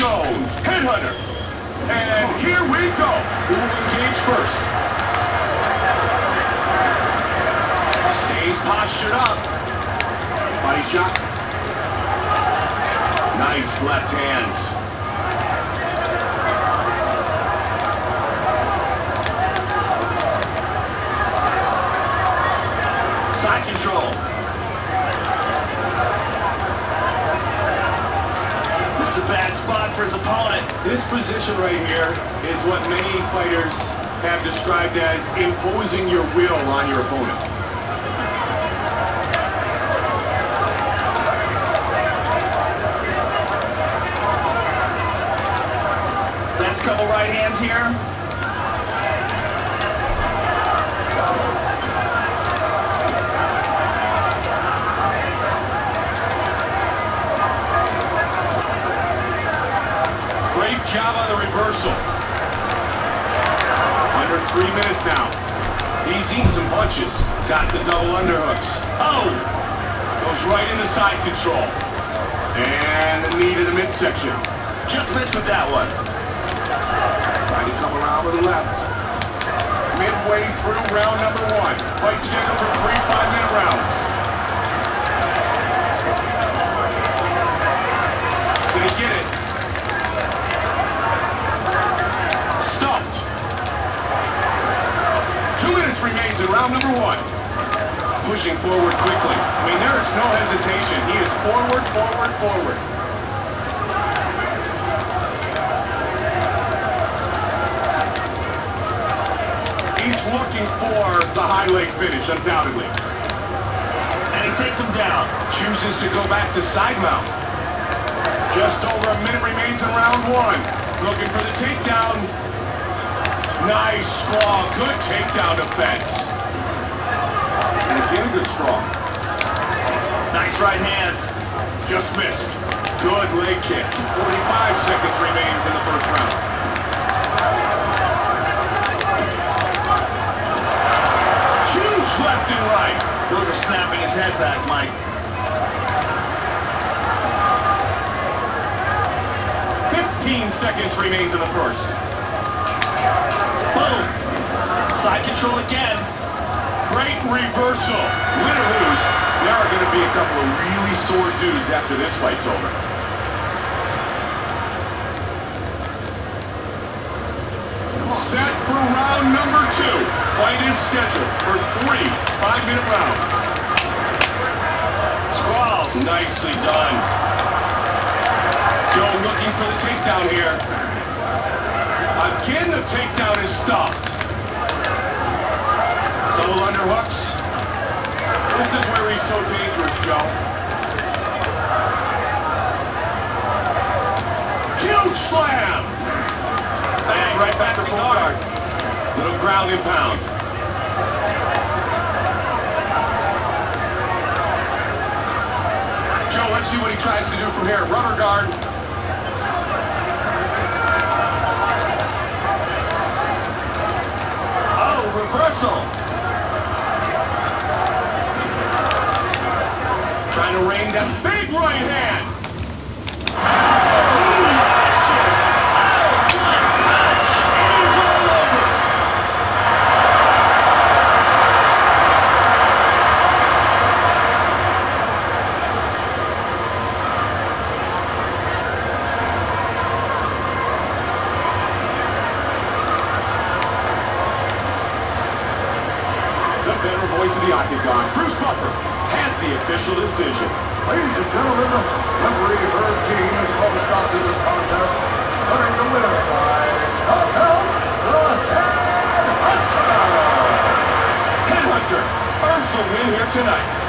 zone. Headhunter. And here we go. Who will engage first? Stays postured up. Body shot. Nice left hands. Side control. This is a bad spot for his opponent. This position right here is what many fighters have described as imposing your will on your opponent. Let's couple right hands here. Job on the reversal. Under 3 minutes now. He's eating some punches. Got the double underhooks. Oh! Goes right into side control. And the knee to the midsection. Just missed with that one. Trying to come around with the left. Midway through round number 1. Fight scheduled for 3 5-minute rounds. Did he get it? 2 minutes remains in round number 1. Pushing forward quickly. I mean, there is no hesitation. He is forward, forward, forward. He's looking for the high leg finish, undoubtedly. And he takes him down. Chooses to go back to side mount. Just over a minute remains in round 1. Looking for the takedown. Nice sprawl, good takedown defense. And again, a good sprawl. Nice right hand, just missed. Good leg kick. 45 seconds remains in the first round. Huge left and right. Those are snapping his head back, Mike. 15 seconds remains in the first. Boom! Side control again. Great reversal. Win or lose, there are going to be a couple of really sore dudes after this fight's over. Set for round number 2. Fight is scheduled for 3 5-minute rounds. Sprawl. Nicely done. Joe looking for the takedown here. Again, the takedown is stopped. Double underhooks. This is where he's so dangerous, Joe. Huge slam! Bang, right back to full guard. Little ground and pound. Joe, let's see what he tries to do from here. Rubber guard. Reversal. Trying to rain down. Big right hand. Voice of the Octagon, Bruce Buffer, has the official decision. Ladies and gentlemen, referee Herb Dean has called a stop to this contest, declaring the winner by knockout, the Headhunter. Headhunter earns the win here tonight.